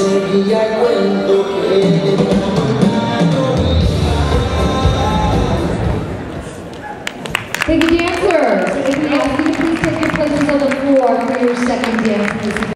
seguía el cuento que Thank you, dancers. If we ask you to please take your places on the floor for your second dance.